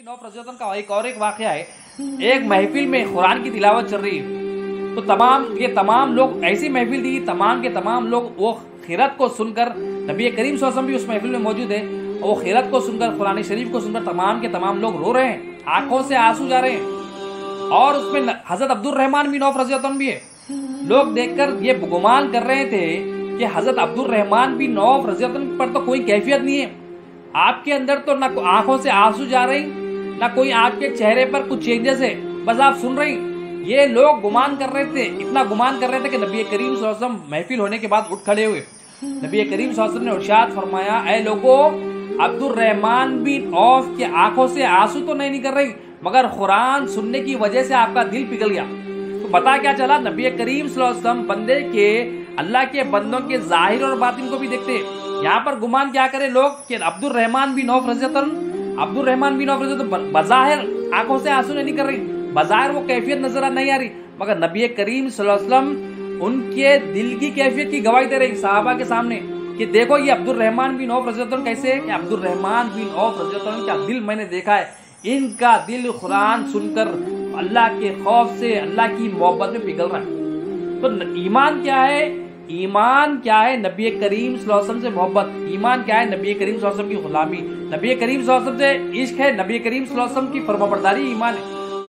की 9 फजीलतों का एक वाक़या है। एक महफिल में कुरान की तिलावत चल रही है, तो तमाम लोग, ऐसी महफिल थी, तमाम के तमाम लोग वो खिरत को सुनकर, नबी करीम सल्लल्लाहु अलैहि वसल्लम भी उस महफिल में मौजूद है, और वो खिरत को सुनकर, कुरान शरीफ को सुनकर तमाम के तमाम लोग रो रहे हैं, आंखों से आंसू जा रहे हैं। और उसमें हजरत अब्दुल रहमान बिन औफ रज़ी अल्लाह अन्हु भी है। लोग देखकर ये गुमान कर रहे थे कि हजरत अब्दुल रहमान बिन औफ रज़ी अल्लाह अन्हु पर तो कोई कैफियत नहीं है, आपके अंदर तो ना आंखों से आंसू जा रही, ना कोई आपके चेहरे पर कुछ चेंजेस है, बस आप सुन रही। ये लोग गुमान कर रहे थे, इतना गुमान कर रहे थे कि नबी करीम सल्लल्लाहु अलैहि वसल्लम महफिल होने के बाद उठ खड़े हुए। नबी करीम सल्लल्लाहु अलैहि वसल्लम ने इरशाद फरमाया, ऐ लोगों, अब्दुल रहमान बिन औफ की आंखों से आंसू तो नहीं निकल रही, मगर कुरान सुनने की वजह से आपका दिल पिघल गया। तो पता क्या चला, नबी करीम सल्लल्लाहु अलैहि वसल्लम बंदे के, अल्लाह के बंदों के जाहिर और बातिन को भी देखते। यहाँ पर गुमान क्या करे लोग कि अब्दुल रहमान बिन औफ रज़ी बज़ाहिर आंखों से आंसू नहीं निकल रही, बज़ाहिर वो कैफियत नजर नहीं आ रही, मगर नबी करीम सल्लल्लाहु अलैहि वसल्लम उनके दिल की कैफियत की गवाही दे रही सहाबा के सामने कि देखो ये अब्दुल रहमान बिन औफ रज़ी कैसे है, कि अब्दुल रहमान बिन औफ रज़ी का दिल मैंने देखा है, इनका दिल कुरान सुनकर अल्लाह के खौफ से, अल्लाह की मोहब्बत में पिघल रहा है। तो ईमान क्या है? ईमान क्या है? नबी करीम सल्लल्लाहु अलैहि वसल्लम से मोहब्बत। ईमान क्या है? नबी करीम सल्लल्लाहु अलैहि वसल्लम की गुलामी। नबी करीम सल्लल्लाहु अलैहि वसल्लम से इश्क है, नबी करीम सल्लल्लाहु अलैहि वसल्लम की फरमाबरदारी ईमान है।